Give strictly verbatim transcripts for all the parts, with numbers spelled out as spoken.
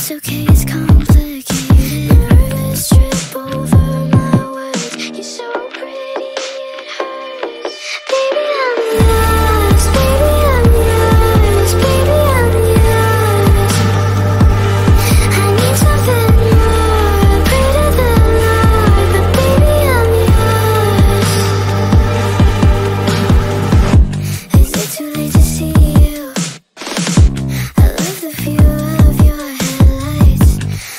It's okay, it's complicated. Nervous trip over my words. You're so pretty, it hurts. Baby, I'm yours. Baby, I'm yours. Baby, I'm yours. I need something more, greater than love, but baby, I'm yours. Is it too late to see you? I love the view of your headlights.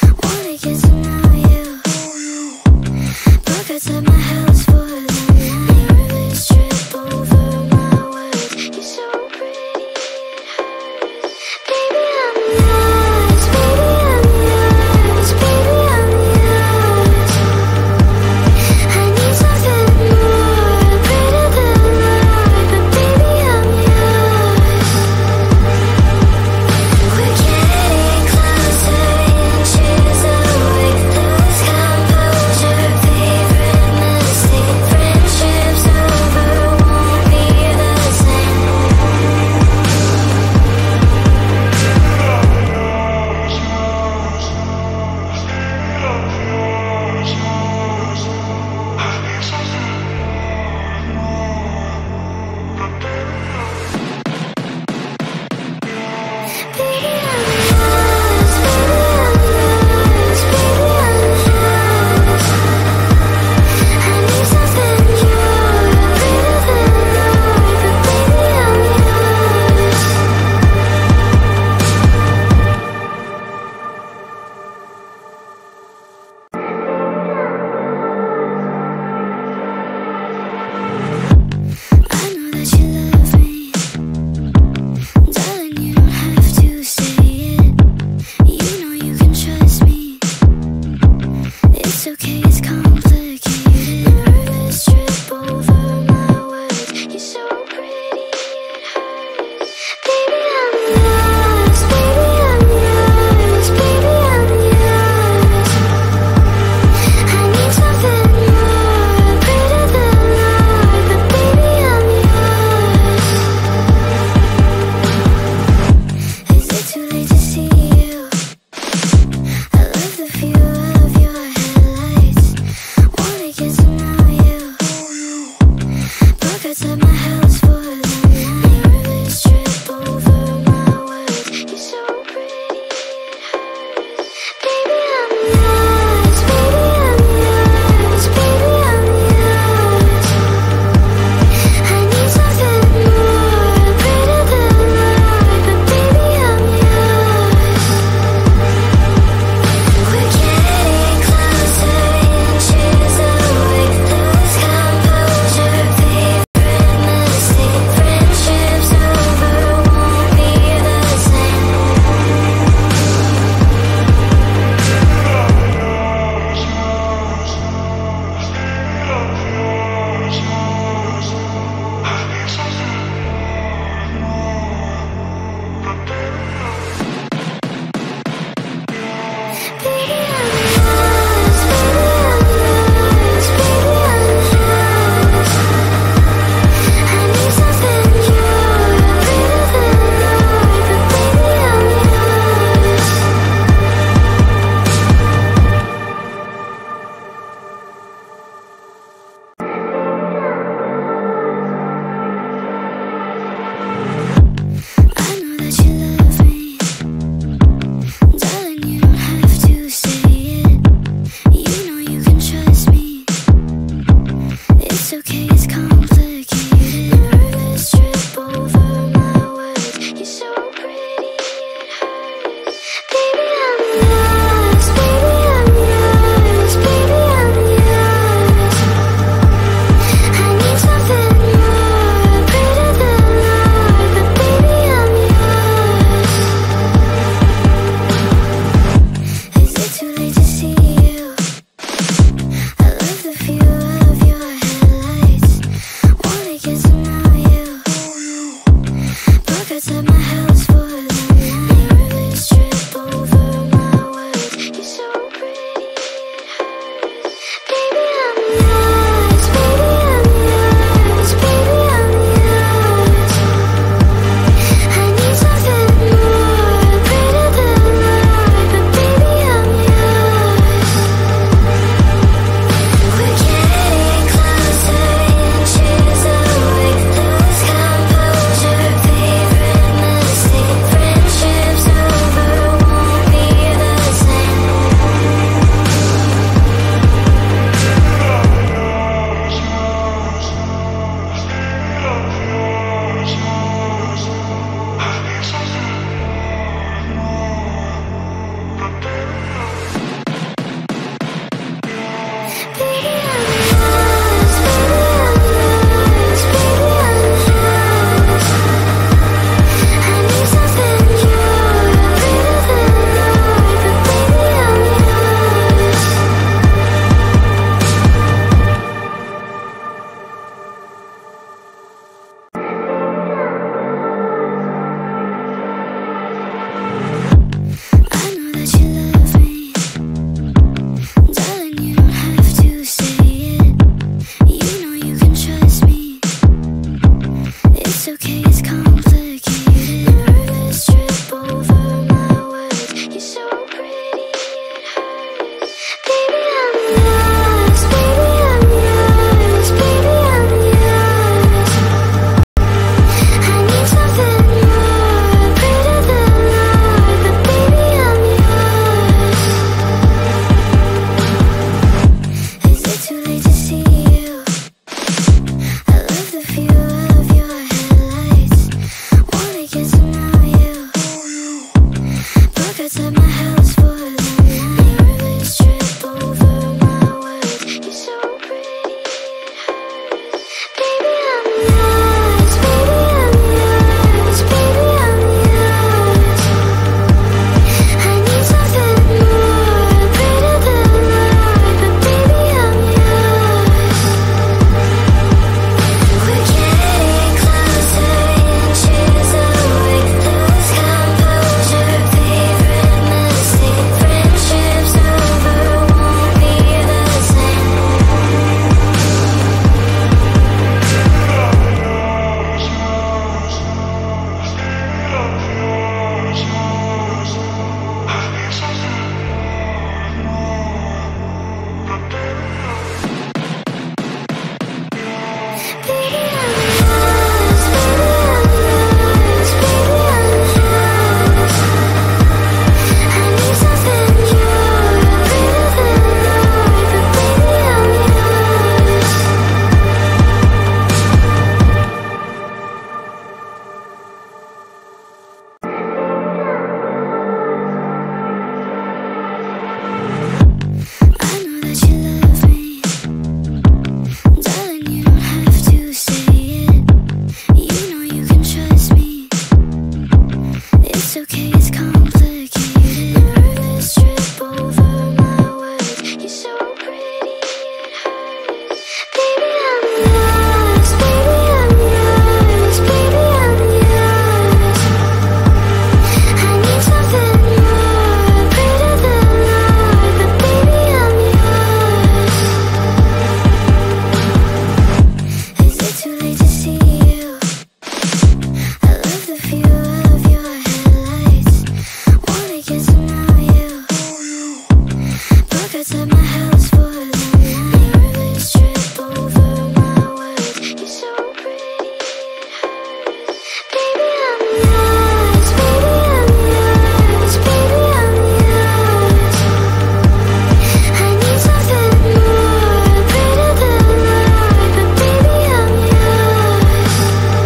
outside my house for the night. Nervous trip over my words. You're so pretty, it hurts. Baby, I'm yours. Baby, I'm yours. Baby, I'm yours. I need something more, greater than life. But baby, I'm yours.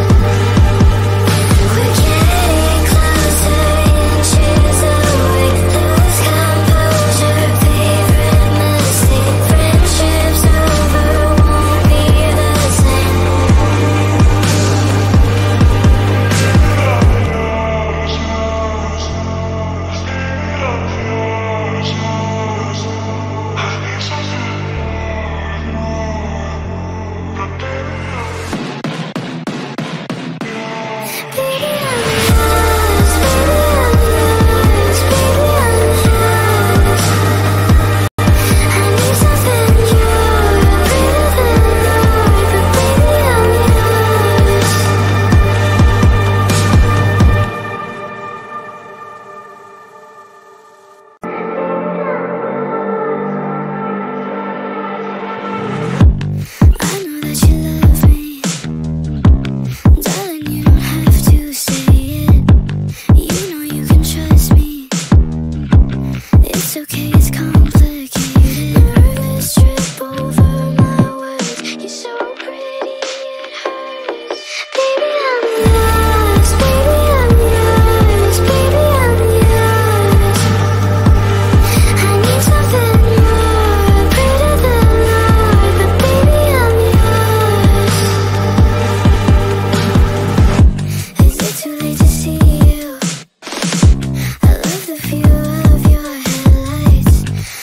We're getting closer, inches away. Lose composure, favorite mistake. Friendships over, won't be the same. Baby, I'm yours. Baby, I'm yours. Baby, I'm yours. I need something pure, greater than life. But baby, I'm yours. I know that you love me, darling. You don't have to say it. You know you can trust me. It's okay, it's complicated. Nervous trip over my words. You're so pretty, it hurts. Baby, I'm yours. Baby, I'm yours. Baby, I'm yours. I need something more, greater than life. But baby, I'm yours. Is it too late to see you? I love the view of your headlights.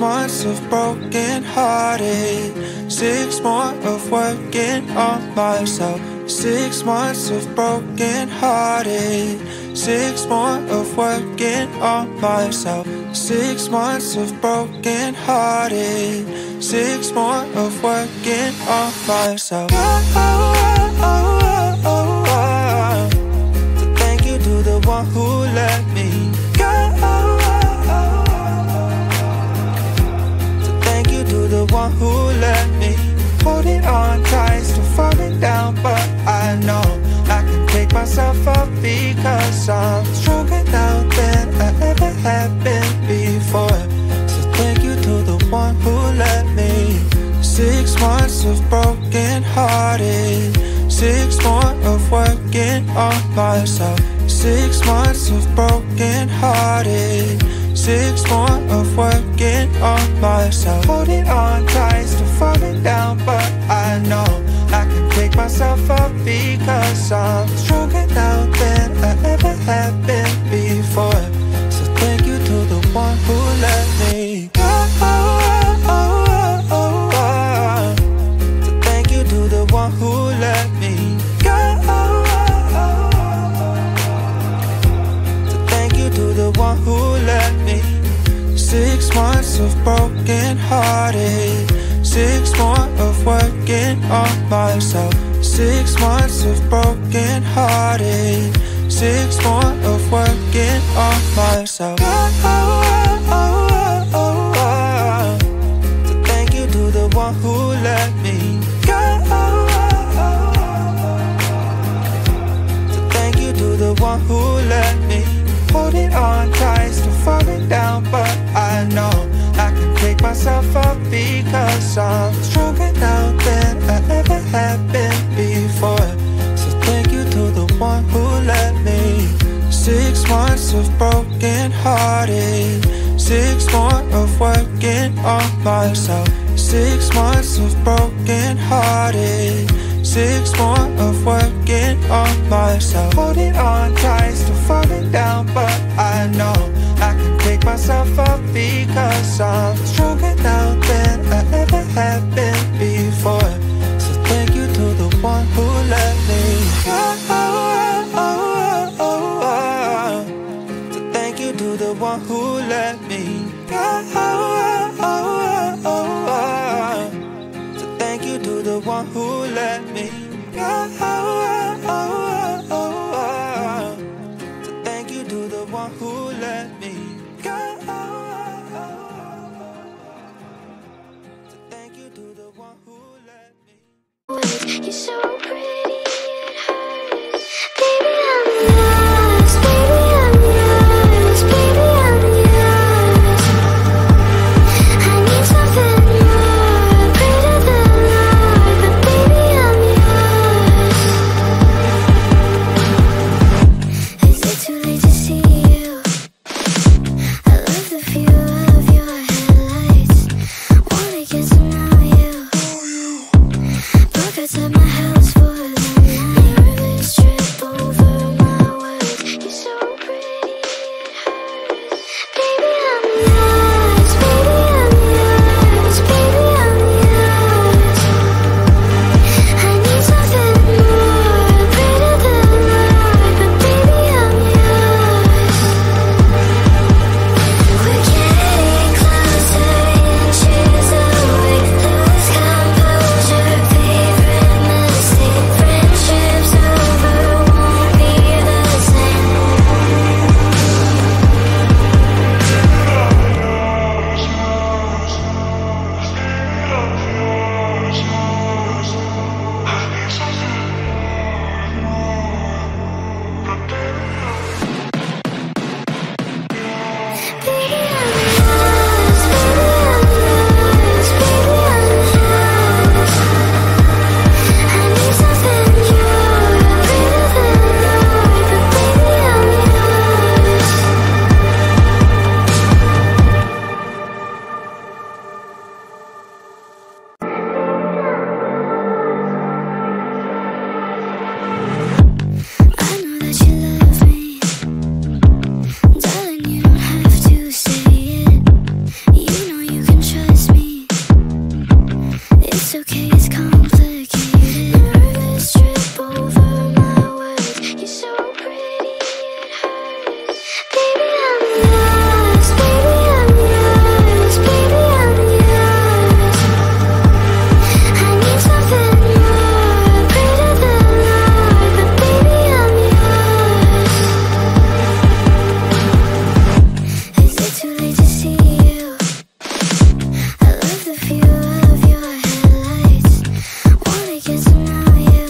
months of broken hearted, six more of working on myself. Six months of broken hearted, six more of working on myself. Six months of broken hearted, six more of working on myself. Oh, oh, oh, oh, oh, oh. So thank you to the one who let me go. Oh, oh, oh, oh. So thank you to the one who let me holding on tight, still falling down, but I know I can pick myself up because I'm stronger now than I ever have been before. So thank you to the one who let me. Six months of broken hearted, six more of working on myself. Six months of broken hearted, six more of working on myself. Holding on tight, still falling down, but I know I can pick myself up because I'm stronger now than I ever have been before. So thank you to the one who let me go. Oh, oh, oh, oh, oh. So thank you to the one who let me go. Oh, oh, oh, oh. So thank you to the one who let me. Six months of broken hearted, six more of working on myself. Six months of broken hearted, six more of working on myself. Oh, oh, oh, oh, oh, oh. So thank you to the one who let me go. Oh, oh, oh, oh. So thank you to the one who let me. Holding on tight, still falling down, but I know I can pick myself up because I'm stronger now than I ever have been before. So thank you to the one who let me. Six months of broken hearted, six more of working on myself. Six months of broken hearted, six more of working on myself. Holding on tight, still falling down, but I know I can pick myself up because I'm stronger now than I ever have been before. So thank you to the one who let me go. Oh, oh, oh, oh, oh. So thank you to the one who let me go. Oh, oh, oh, oh, oh. So thank you to the one who let me go. Oh, oh, oh, oh, oh. So thank you to the one who let me go. Oh, oh, oh. So thank you to the one who let me. You're so pretty, it hurts. Baby, I'm yours. Baby, I'm yours. Baby, I'm yours. I need something more, greater than love, but baby, I'm yours. Is it too late to see you? I love the view of your headlights. Wanna get to know you. Broke outside my house for It's okay, it's complicated. Nervous trip over my words. You're so pretty, it hurts. Baby, I'm yours. Baby, I'm yours. Baby, I'm yours. I need something more. Pray to the Lord, but baby, I'm yours. Is it too late to see you? I love the feel of your headlights. Wanna get to know you.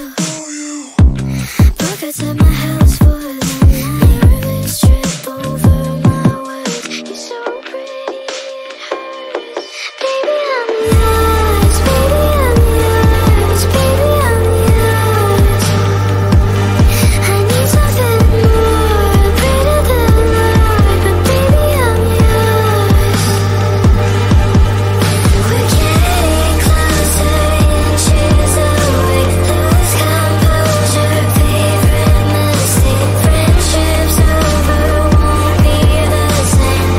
Park outside my house for the night. Nervous trip over my words. You're so pretty, it hurts. Baby, I'm yours. Baby, I'm yours. Baby, I'm yours. I need something more. Pray to the Lord, but baby, I'm yours. We're getting closer, inches away. Lose composure, favorite mistake. Friendships over, won't be the same.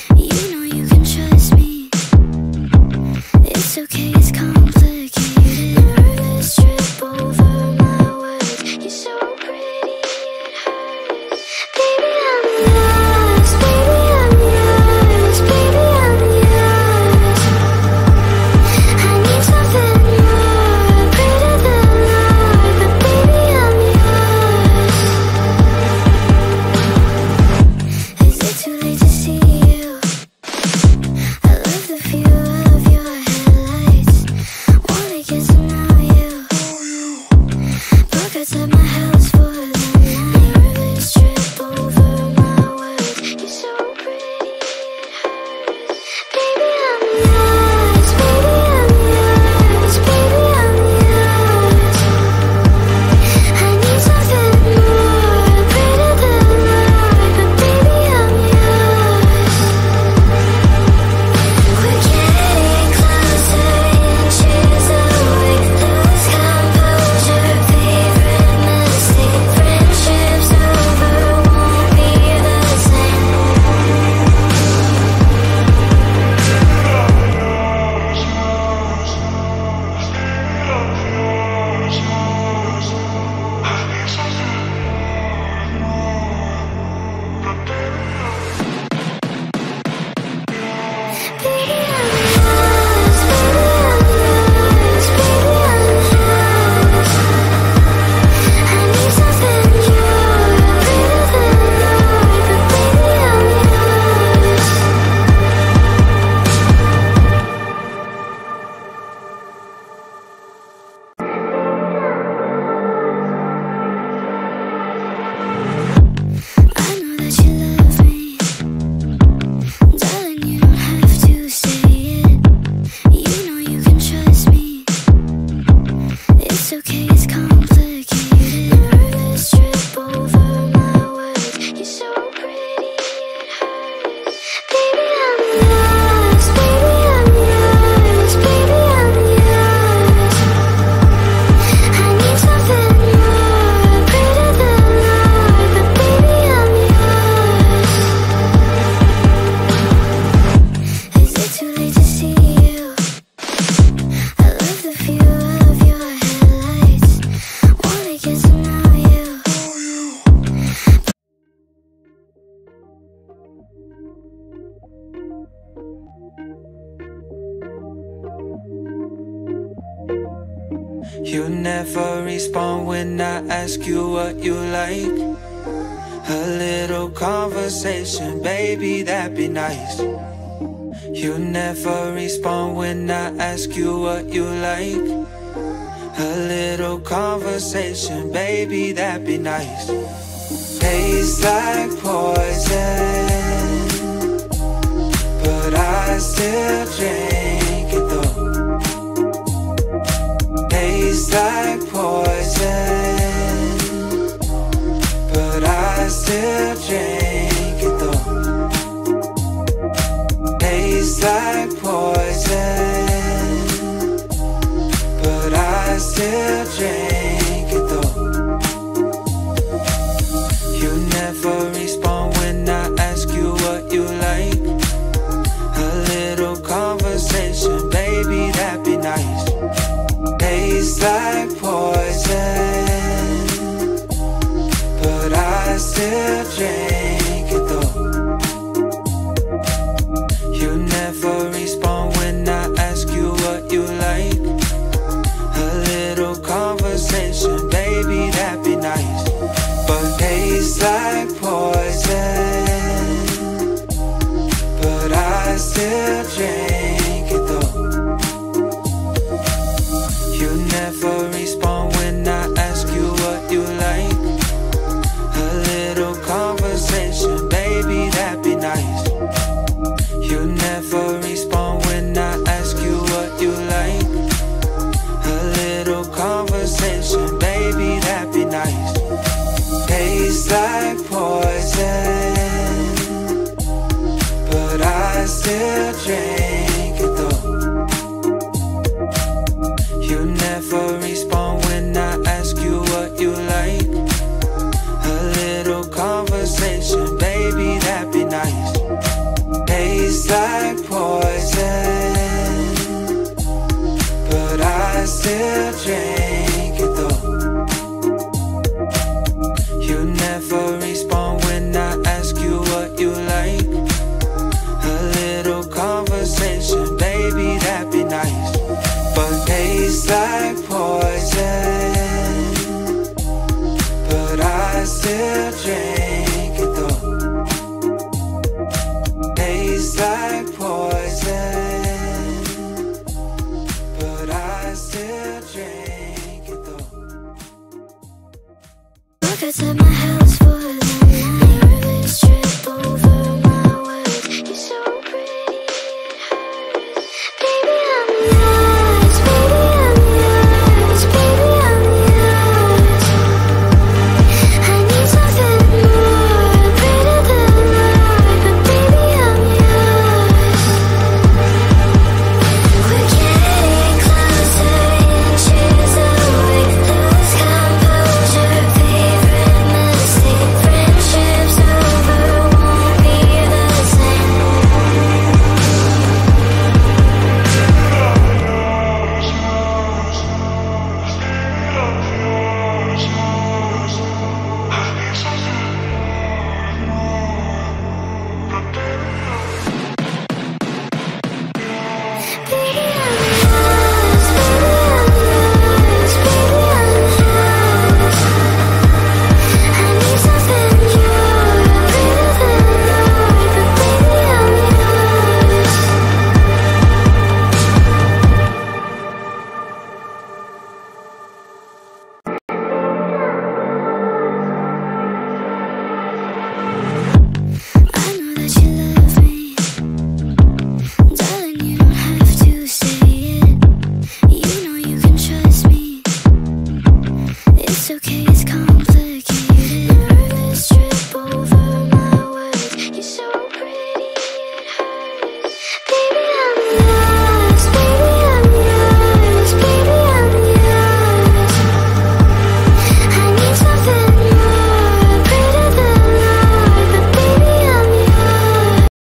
It's okay, it's complicated. You never respond when I ask you what you like. A little conversation, baby, that'd be nice. You never respond when I ask you what you like. A little conversation, baby, that'd be nice. Tastes like poison, but I still drink it though. Tastes like poison, but I still drink it though. Tastes like poison, but I still drink it though. You never respond when I ask you what you like. A little conversation, baby, that'd be nice. Tastes like poison, but I still drink it though. You never respond when I ask you what you like. A little conversation, baby, that'd be nice. But tastes like poison, but I still drink it though. You never respond when I ask you what you like. A little conversation, baby, that'd be nice. You never respond when I ask you what you like. A little conversation, baby, that'd be nice. Tastes like poison, but I still drink it though. You never respond when I ask you what you like. A little conversation, baby, that'd be nice. Tastes like poison, but I still drink it though. You never respond when I ask you what you like. A little conversation, baby, that'd be nice. But tastes like poison, but I still drink it though. Tastes like poison, but I still drink it though. Look outside my house for the night. Nervous trip over my words. You're so pretty, it hurts. Baby, I'm yours. Baby, I'm yours. Baby, I'm yours. I need something more. Greater than love, but baby, I'm yours. We're getting closer, inches away. Lose composure, favorite mistake. Friendships over, won't be the same. Baby, I'm yours. Baby, I'm yours. Baby, I'm yours. I need something pure, greater than love, but baby, I'm yours. I know that you love me, darling. You don't have to say it. You know you can trust me. It's okay, it's calm.